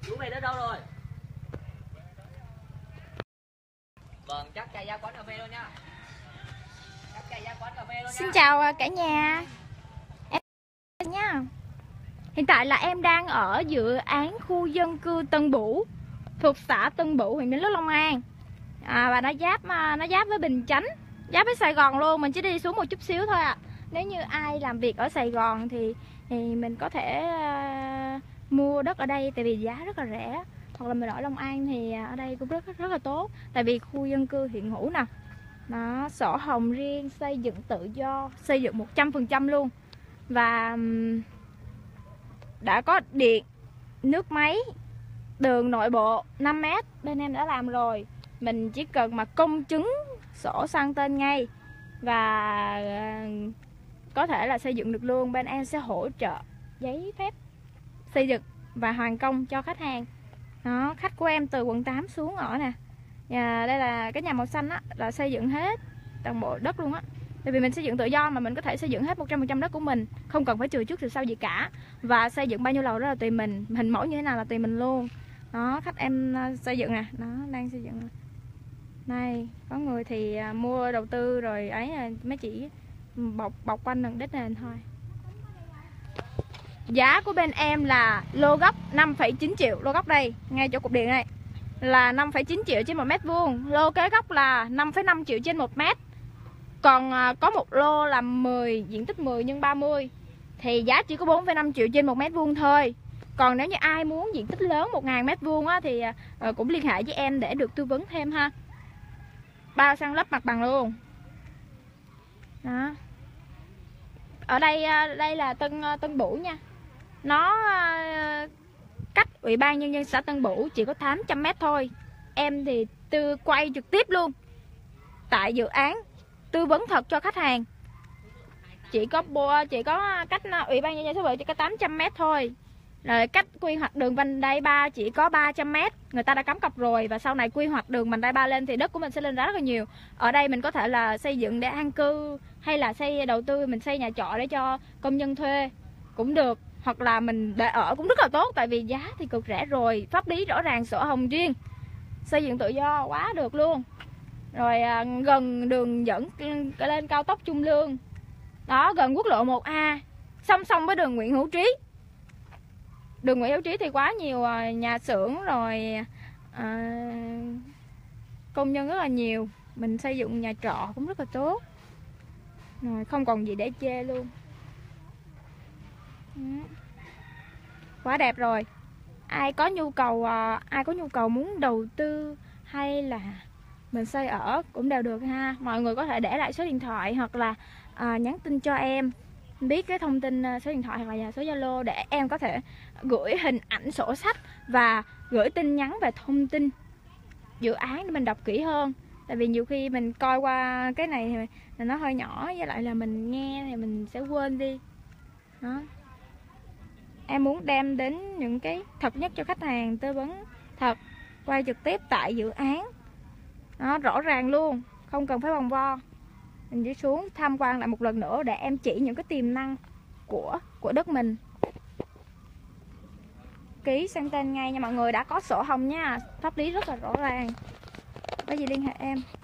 Chú về đến đâu rồi? Vâng, chắc chạy ra quán cà phê luôn nha. Chắc chạy ra quán cà phê luôn nha. Xin chào cả nhà. Em nha. Hiện tại là em đang ở dự án khu dân cư Tân Bửu, thuộc xã Tân Bửu, huyện Bến Lức, Long An. Và nó giáp với Bình Chánh, giáp với Sài Gòn luôn. Mình chỉ đi xuống một chút xíu thôi ạ. Nếu như ai làm việc ở Sài Gòn thì mình có thể mua đất ở đây, tại vì giá rất là rẻ. Hoặc là mình ở Long An thì ở đây cũng rất là tốt, tại vì khu dân cư hiện hữu nè, nó sổ hồng riêng, xây dựng tự do, xây dựng 100% luôn, và đã có điện, nước máy, đường nội bộ 5m bên em đã làm rồi. Mình chỉ cần mà công chứng sổ sang tên ngay và có thể là xây dựng được luôn. Bên em sẽ hỗ trợ giấy phép xây dựng và hoàn công cho khách hàng. Đó, khách của em từ quận 8 xuống ở nè. Đây là cái nhà màu xanh á, là xây dựng hết toàn bộ đất luôn á. Tại vì mình xây dựng tự do mà mình có thể xây dựng hết 100% đất của mình, không cần phải trừ trước trừ sau gì cả. Và xây dựng bao nhiêu lầu đó là tùy mình, hình mẫu như thế nào là tùy mình luôn. Đó, khách em xây dựng nè, nó đang xây dựng này. Có người thì mua đầu tư rồi ấy, mấy chỉ bọc quanh đường đất nền thôi. Giá của bên em là lô gốc 5,9 triệu. Lô gốc đây, ngay chỗ cục điện này là 5,9 triệu trên 1m². Lô kế gốc là 5,5 triệu trên 1m. Còn có một lô là 10, diện tích 10 x 30 thì giá chỉ có 4,5 triệu trên 1m² thôi. Còn nếu như ai muốn diện tích lớn 1000m² á, thì cũng liên hệ với em để được tư vấn thêm ha. Bao san lấp mặt bằng luôn. Đó. Ở đây là Tân Bửu nha. Nó cách Ủy ban Nhân dân xã Tân Bửu chỉ có 800m thôi. Em thì quay trực tiếp luôn tại dự án, tư vấn thật cho khách hàng. Chỉ có cách Ủy ban Nhân dân xã Tân Bửu chỉ có 800m thôi. Rồi cách quy hoạch đường vành đai 3 chỉ có 300m. Người ta đã cắm cọc rồi, và sau này quy hoạch đường vành đai 3 lên thì đất của mình sẽ lên giá rất là nhiều. Ở đây mình có thể là xây dựng để an cư, hay là đầu tư mình xây nhà trọ để cho công nhân thuê cũng được, hoặc là mình để ở cũng rất là tốt, tại vì giá thì cực rẻ rồi, pháp lý rõ ràng, sổ hồng riêng, xây dựng tự do quá được luôn. Rồi gần đường dẫn lên cao tốc Trung Lương. Đó, gần quốc lộ 1A, song song với đường Nguyễn Hữu Trí. Đường Nguyễn Hữu Trí thì quá nhiều nhà xưởng rồi, công nhân rất là nhiều. Mình xây dựng nhà trọ cũng rất là tốt. Rồi, không còn gì để chê luôn. Quá đẹp rồi. Ai có nhu cầu muốn đầu tư hay là mình xây ở cũng đều được ha. Mọi người có thể để lại số điện thoại hoặc là nhắn tin cho em biết cái thông tin số điện thoại hoặc là số Zalo để em có thể gửi hình ảnh sổ sách và gửi tin nhắn về thông tin dự án để mình đọc kỹ hơn. Tại vì nhiều khi mình coi qua cái này thì nó hơi nhỏ, với lại là mình nghe thì mình sẽ quên đi. Đó. Em muốn đem đến những cái thật nhất cho khách hàng, tư vấn thật, quay trực tiếp tại dự án. Đó, rõ ràng luôn, không cần phải vòng vo. Mình chỉ xuống tham quan lại một lần nữa để em chỉ những cái tiềm năng của đất mình. Ký sang tên ngay nha mọi người, đã có sổ hồng nha, pháp lý rất là rõ ràng. Có gì liên hệ em.